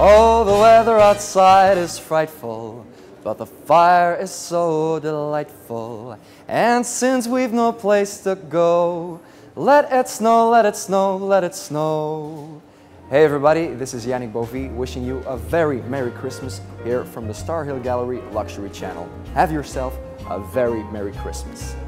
Oh, the weather outside is frightful, but the fire is so delightful. And since we've no place to go, let it snow, let it snow, let it snow. Hey everybody, this is Yannick Bovy wishing you a very Merry Christmas here from the Starhill Gallery Luxury Channel. Have yourself a very Merry Christmas.